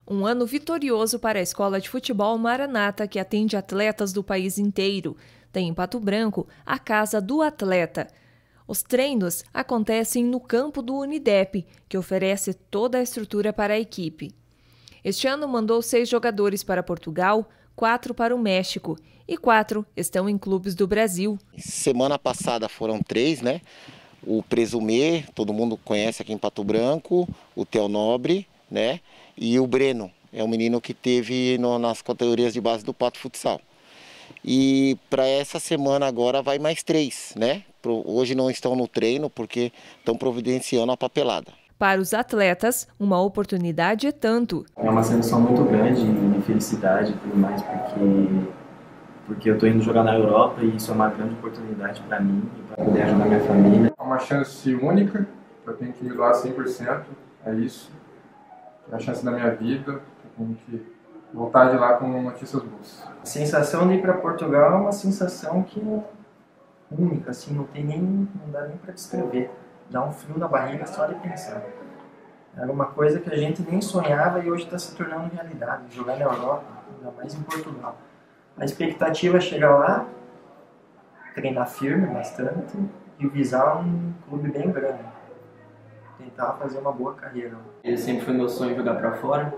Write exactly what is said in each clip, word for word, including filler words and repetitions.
Um ano vitorioso para a Escola de Futebol Maranata, que atende atletas do país inteiro. Tem em Pato Branco a Casa do Atleta. Os treinos acontecem no campo do Unidep, que oferece toda a estrutura para a equipe. Este ano mandou seis jogadores para Portugal, quatro para o México e quatro estão em clubes do Brasil. Semana passada foram três, né? O Presumê, todo mundo conhece aqui em Pato Branco, o Theo Nobre, né? E o Breno, é um menino que teve no, nas categorias de base do Pato Futsal. E para essa semana agora vai mais três, né? Pro, hoje não estão no treino porque estão providenciando a papelada. Para os atletas, uma oportunidade é tanto. É uma sensação muito grande de felicidade e tudo mais, porque, porque eu estou indo jogar na Europa e isso é uma grande oportunidade para mim e para poder ajudar minha família. É uma chance única, eu tenho que ir lá cem por cento, é isso. É a chance da minha vida, eu tenho que voltar de lá com notícias boas. A sensação de ir para Portugal é uma sensação que é única, assim, não tem nem, não dá nem para descrever. Dá um frio na barriga só de pensar. Era uma coisa que a gente nem sonhava e hoje está se tornando realidade. Jogar na Europa, ainda mais em Portugal. A expectativa é chegar lá, treinar firme bastante e visar um clube bem grande. Tentar fazer uma boa carreira. Ele sempre foi meu sonho jogar para fora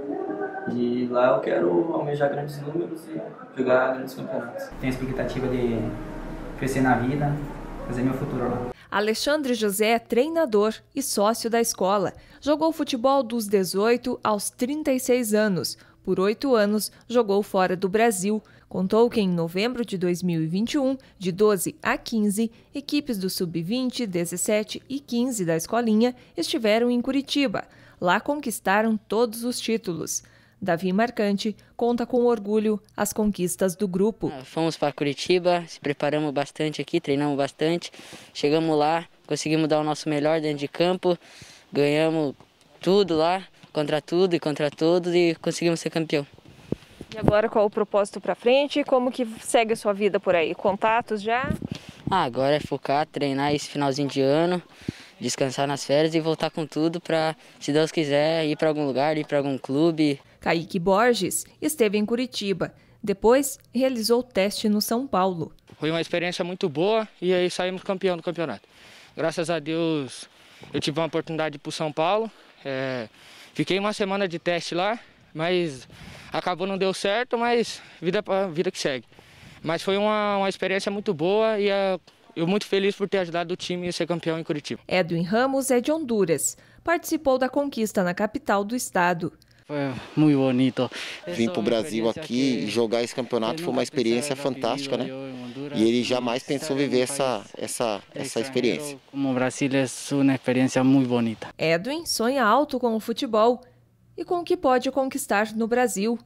e lá eu quero almejar grandes números e jogar grandes campeonatos. Tenho a expectativa de crescer na vida, fazer meu futuro lá. Alexandre José é treinador e sócio da escola. Jogou futebol dos dezoito aos trinta e seis anos. Por oito anos, jogou fora do Brasil. Contou que em novembro de dois mil e vinte e um, de doze a quinze, equipes do sub vinte, dezessete e quinze da escolinha estiveram em Curitiba. Lá conquistaram todos os títulos. Davi Marcante conta com orgulho as conquistas do grupo. Fomos para Curitiba, se preparamos bastante aqui, treinamos bastante. Chegamos lá, conseguimos dar o nosso melhor dentro de campo, ganhamos tudo lá, contra tudo e contra todos e conseguimos ser campeão. E agora qual o propósito para frente? Como que segue a sua vida por aí? Contatos já? Ah, agora é focar, treinar esse finalzinho de ano, descansar nas férias e voltar com tudo para, se Deus quiser, ir para algum lugar, ir para algum clube. Kaique Borges esteve em Curitiba. Depois, realizou o teste no São Paulo. Foi uma experiência muito boa e aí saímos campeão do campeonato. Graças a Deus, eu tive uma oportunidade de ir para o São Paulo. É, fiquei uma semana de teste lá, mas acabou não deu certo, mas vida, vida que segue. Mas foi uma, uma experiência muito boa e é, eu muito feliz por ter ajudado o time a ser campeão em Curitiba. Edwin Ramos é de Honduras. Participou da conquista na capital do estado. Foi muito bonito. Vim para o Brasil aqui e jogar esse campeonato foi uma experiência fantástica, né? E ele jamais pensou viver essa, essa, essa experiência. Como o Brasil é uma experiência muito bonita. Edwin sonha alto com o futebol e com o que pode conquistar no Brasil.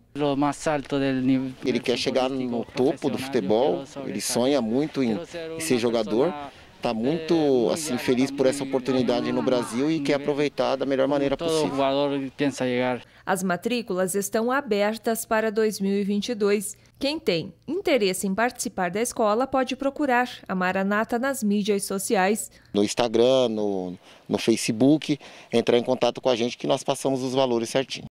Ele quer chegar no topo do futebol, ele sonha muito em, em ser jogador. Está muito assim, feliz por essa oportunidade no Brasil e quer aproveitar da melhor maneira possível. As matrículas estão abertas para dois mil e vinte e dois. Quem tem interesse em participar da escola pode procurar a Maranata nas mídias sociais. No Instagram, no, no Facebook, entrar em contato com a gente que nós passamos os valores certinho.